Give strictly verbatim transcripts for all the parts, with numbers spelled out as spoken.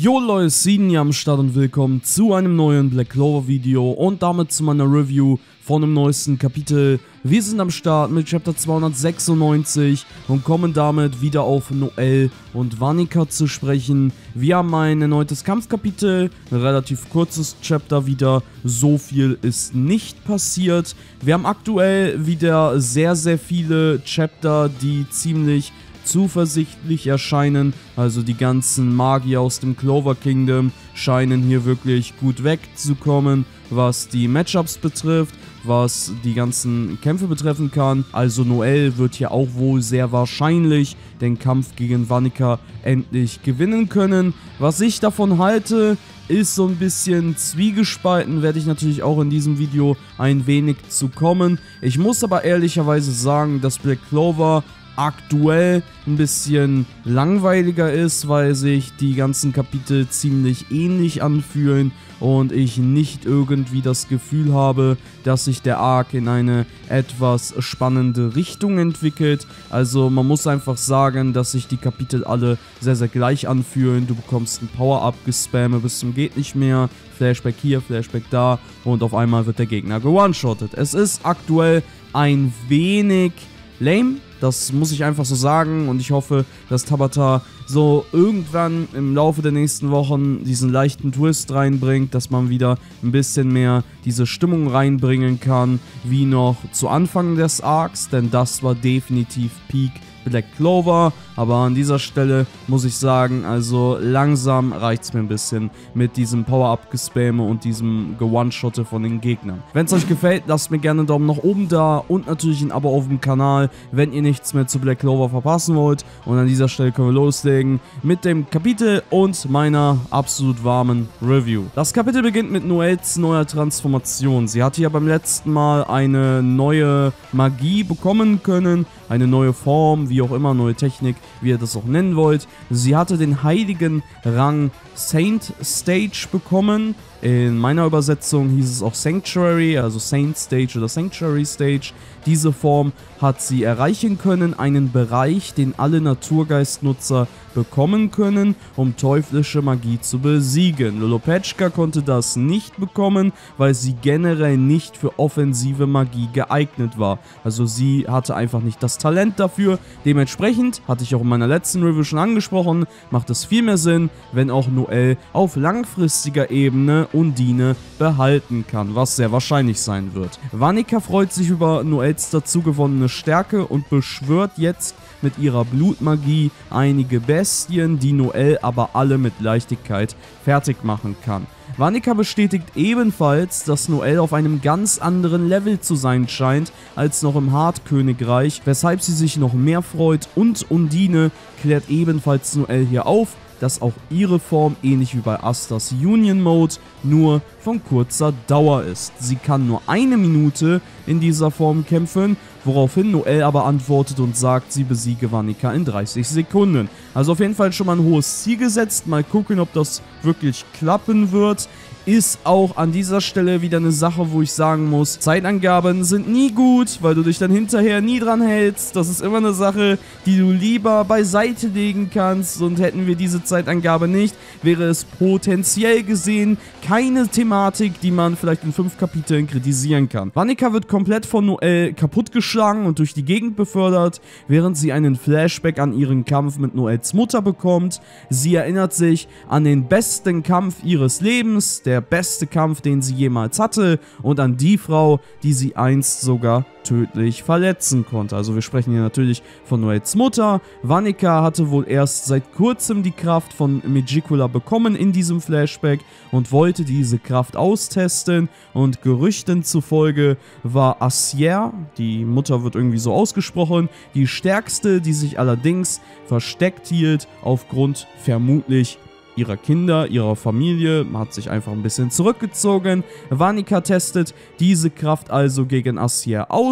Jo Leute, Siden hier am Start und willkommen zu einem neuen Black Clover Video und damit zu meiner Review von dem neuesten Kapitel. Wir sind am Start mit Chapter zweihundertsechsundneunzig und kommen damit wieder auf Noelle und Vanica zu sprechen. Wir haben ein erneutes Kampfkapitel, ein relativ kurzes Chapter wieder, so viel ist nicht passiert. Wir haben aktuell wieder sehr, sehr viele Chapter, die ziemlich zuversichtlich erscheinen, also die ganzen Magier aus dem Clover Kingdom scheinen hier wirklich gut wegzukommen, was die Matchups betrifft, was die ganzen Kämpfe betreffen kann. Also Noelle wird hier auch wohl sehr wahrscheinlich den Kampf gegen Vanica endlich gewinnen können. Was ich davon halte, ist so ein bisschen zwiegespalten, werde ich natürlich auch in diesem Video ein wenig zu kommen. Ich muss aber ehrlicherweise sagen, dass Black Clover aktuell ein bisschen langweiliger ist, weil sich die ganzen Kapitel ziemlich ähnlich anfühlen und ich nicht irgendwie das Gefühl habe, dass sich der Arc in eine etwas spannende Richtung entwickelt. Also man muss einfach sagen, dass sich die Kapitel alle sehr, sehr gleich anfühlen. Du bekommst ein Power-Up gespamme bis zum geht nicht mehr, Flashback hier, Flashback da und auf einmal wird der Gegner ge-one-shottet. Es ist aktuell ein wenig lame, das muss ich einfach so sagen und ich hoffe, dass Tabata so irgendwann im Laufe der nächsten Wochen diesen leichten Twist reinbringt, dass man wieder ein bisschen mehr diese Stimmung reinbringen kann, wie noch zu Anfang des Arcs, denn das war definitiv Peak Black Clover, aber an dieser Stelle muss ich sagen, also langsam reicht es mir ein bisschen mit diesem Power-Up-Gespamme und diesem Ge-One-Shotte von den Gegnern. Wenn es euch gefällt, lasst mir gerne einen Daumen nach oben da und natürlich ein Abo auf dem Kanal, wenn ihr nichts mehr zu Black Clover verpassen wollt. Und an dieser Stelle können wir loslegen mit dem Kapitel und meiner absolut warmen Review. Das Kapitel beginnt mit Noelles neuer Transformation. Sie hatte ja beim letzten Mal eine neue Magie bekommen können, eine neue Form, wie auch immer, neue Technik, wie ihr das auch nennen wollt. Sie hatte den heiligen Rang Saint Stage bekommen. In meiner Übersetzung hieß es auch Sanctuary, also Saint Stage oder Sanctuary Stage. Diese Form hat sie erreichen können, einen Bereich, den alle Naturgeistnutzer bekommen können, um teuflische Magie zu besiegen. Lolopechka konnte das nicht bekommen, weil sie generell nicht für offensive Magie geeignet war. Also sie hatte einfach nicht das Talent dafür. Dementsprechend, hatte ich auch in meiner letzten Review schon angesprochen, macht es viel mehr Sinn, wenn auch Noelle auf langfristiger Ebene Undine behalten kann, was sehr wahrscheinlich sein wird. Vanica freut sich über Noelles dazu gewonnene Stärke und beschwört jetzt mit ihrer Blutmagie einige Bestien, die Noelle aber alle mit Leichtigkeit fertig machen kann. Vanica bestätigt ebenfalls, dass Noelle auf einem ganz anderen Level zu sein scheint als noch im Hart-Königreich, weshalb sie sich noch mehr freut, und Undine klärt ebenfalls Noelle hier auf, dass auch ihre Form ähnlich wie bei Astas Union Mode nur von kurzer Dauer ist. Sie kann nur eine Minute in dieser Form kämpfen, woraufhin Noelle aber antwortet und sagt, sie besiege Vanica in dreißig Sekunden. Also auf jeden Fall schon mal ein hohes Ziel gesetzt. Mal gucken, ob das wirklich klappen wird. Ist auch an dieser Stelle wieder eine Sache, wo ich sagen muss, Zeitangaben sind nie gut, weil du dich dann hinterher nie dran hältst. Das ist immer eine Sache, die du lieber beiseite legen kannst, und hätten wir diese Zeitangabe nicht, wäre es potenziell gesehen keine Thematik, die man vielleicht in fünf Kapiteln kritisieren kann. Vanica wird komplett von Noelle kaputtgeschlagen und durch die Gegend befördert, während sie einen Flashback an ihren Kampf mit Noelles Mutter bekommt. Sie erinnert sich an den besten Kampf ihres Lebens, der beste Kampf, den sie jemals hatte, und an die Frau, die sie einst sogar tödlich verletzen konnte. Also wir sprechen hier natürlich von Noelles Mutter. Vanica hatte wohl erst seit kurzem die Kraft von Magicula bekommen in diesem Flashback und wollte diese Kraft austesten, und Gerüchten zufolge war Asier, die Mutter wird irgendwie so ausgesprochen, die stärkste, die sich allerdings versteckt hielt aufgrund vermutlich ihrer Kinder, ihrer Familie, hat sich einfach ein bisschen zurückgezogen. Vanica testet diese Kraft also gegen Asier aus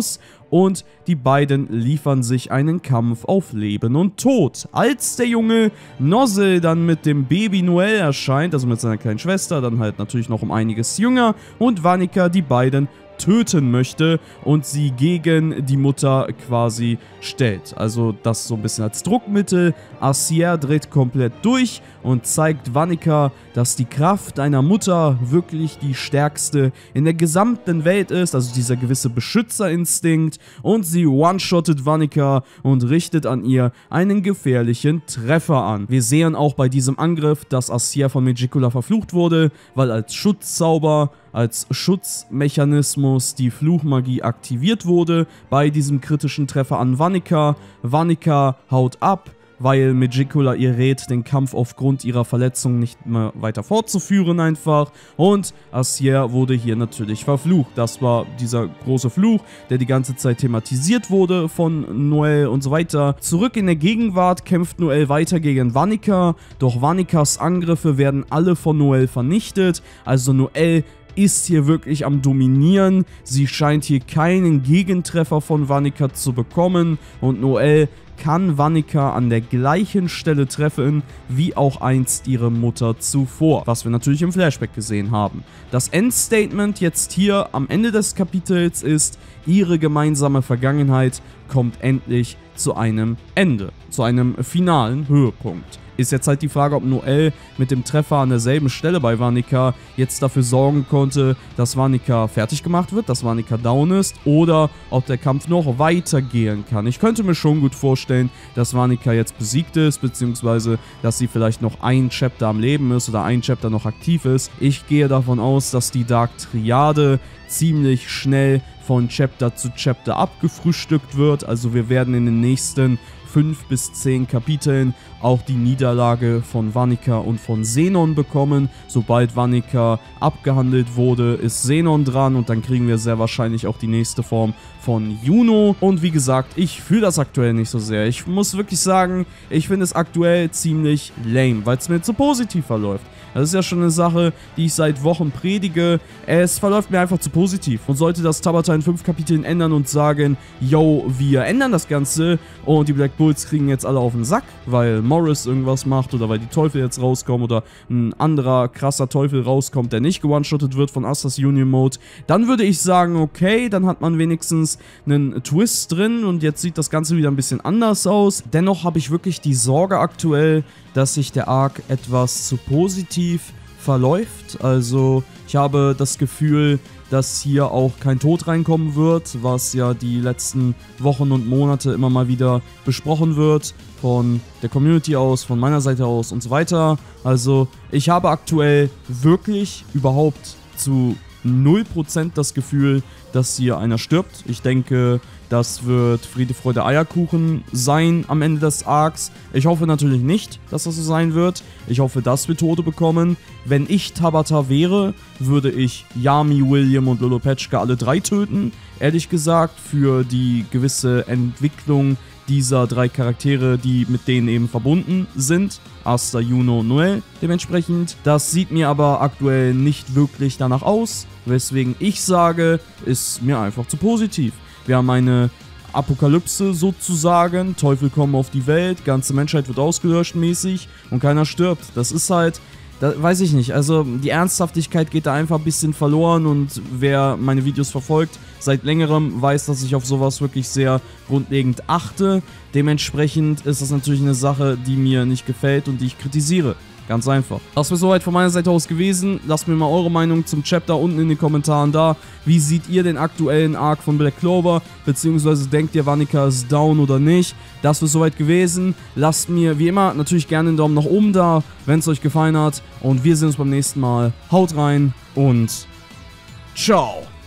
und die beiden liefern sich einen Kampf auf Leben und Tod. Als der junge Nozzle dann mit dem Baby Noel erscheint, also mit seiner kleinen Schwester, dann halt natürlich noch um einiges jünger, und Vanica die beiden töten möchte und sie gegen die Mutter quasi stellt. Also das so ein bisschen als Druckmittel. Acier dreht komplett durch und zeigt Vanica, dass die Kraft einer Mutter wirklich die stärkste in der gesamten Welt ist, also dieser gewisse Beschützerinstinkt, und sie one-shottet Vanica und richtet an ihr einen gefährlichen Treffer an. Wir sehen auch bei diesem Angriff, dass Acier von Magicula verflucht wurde, weil als Schutzzauber, als Schutzmechanismus die Fluchmagie aktiviert wurde bei diesem kritischen Treffer an Vanica. Vanica haut ab, weil Magicula ihr rät, den Kampf aufgrund ihrer Verletzung nicht mehr weiter fortzuführen einfach. Und Acier wurde hier natürlich verflucht. Das war dieser große Fluch, der die ganze Zeit thematisiert wurde von Noel und so weiter. Zurück in der Gegenwart kämpft Noel weiter gegen Vanica, doch Vanicas Angriffe werden alle von Noel vernichtet. Also Noel ist hier wirklich am Dominieren. Sie scheint hier keinen Gegentreffer von Vanica zu bekommen und Noel kann Vanica an der gleichen Stelle treffen, wie auch einst ihre Mutter zuvor, was wir natürlich im Flashback gesehen haben. Das Endstatement jetzt hier am Ende des Kapitels ist, ihre gemeinsame Vergangenheit kommt endlich zu einem Ende, zu einem finalen Höhepunkt. Ist jetzt halt die Frage, ob Noel mit dem Treffer an derselben Stelle bei Vanica jetzt dafür sorgen konnte, dass Vanica fertig gemacht wird, dass Vanica down ist, oder ob der Kampf noch weitergehen kann. Ich könnte mir schon gut vorstellen, dass Vanica jetzt besiegt ist, beziehungsweise dass sie vielleicht noch ein Chapter am Leben ist oder ein Chapter noch aktiv ist. Ich gehe davon aus, dass die Dark Triade ziemlich schnell von Chapter zu Chapter abgefrühstückt wird. Also wir werden in den nächsten fünf bis zehn Kapiteln auch die Niederlage von Vanica und von Zenon bekommen. Sobald Vanica abgehandelt wurde, ist Zenon dran und dann kriegen wir sehr wahrscheinlich auch die nächste Form von Juno. Und wie gesagt, ich fühle das aktuell nicht so sehr. Ich muss wirklich sagen, ich finde es aktuell ziemlich lame, weil es mir zu positiv verläuft. Das ist ja schon eine Sache, die ich seit Wochen predige. Es verläuft mir einfach zu positiv. Und sollte das Tabata in fünf Kapiteln ändern und sagen, yo, wir ändern das Ganze und die Black Bulls kriegen jetzt alle auf den Sack, weil Morris irgendwas macht oder weil die Teufel jetzt rauskommen oder ein anderer krasser Teufel rauskommt, der nicht ge-one-shottet wird von Astras Union Mode, dann würde ich sagen, okay, dann hat man wenigstens einen Twist drin und jetzt sieht das Ganze wieder ein bisschen anders aus. Dennoch habe ich wirklich die Sorge aktuell, dass sich der Arc etwas zu positiv verläuft. Also ich habe das Gefühl, dass hier auch kein Tod reinkommen wird, was ja die letzten Wochen und Monate immer mal wieder besprochen wird, von der Community aus, von meiner Seite aus und so weiter. Also ich habe aktuell wirklich überhaupt zu null Prozent das Gefühl, dass hier einer stirbt. Ich denke, das wird Friede, Freude, Eierkuchen sein am Ende des Arcs. Ich hoffe natürlich nicht, dass das so sein wird. Ich hoffe, dass wir Tote bekommen. Wenn ich Tabata wäre, würde ich Yami, William und Lolopechka alle drei töten. Ehrlich gesagt, für die gewisse Entwicklung dieser drei Charaktere, die mit denen eben verbunden sind. Asta, Juno und Noel dementsprechend. Das sieht mir aber aktuell nicht wirklich danach aus, weswegen ich sage, ist mir einfach zu positiv. Wir haben eine Apokalypse sozusagen, Teufel kommen auf die Welt, ganze Menschheit wird ausgelöscht mäßig und keiner stirbt. Das ist halt, da weiß ich nicht, also die Ernsthaftigkeit geht da einfach ein bisschen verloren und wer meine Videos verfolgt seit längerem weiß, dass ich auf sowas wirklich sehr grundlegend achte. Dementsprechend ist das natürlich eine Sache, die mir nicht gefällt und die ich kritisiere. Ganz einfach. Das wäre soweit von meiner Seite aus gewesen. Lasst mir mal eure Meinung zum Chapter unten in den Kommentaren da. Wie seht ihr den aktuellen Arc von Black Clover? Beziehungsweise denkt ihr, Vanica ist down oder nicht? Das wäre soweit gewesen. Lasst mir wie immer natürlich gerne einen Daumen nach oben da, wenn es euch gefallen hat. Und wir sehen uns beim nächsten Mal. Haut rein und ciao.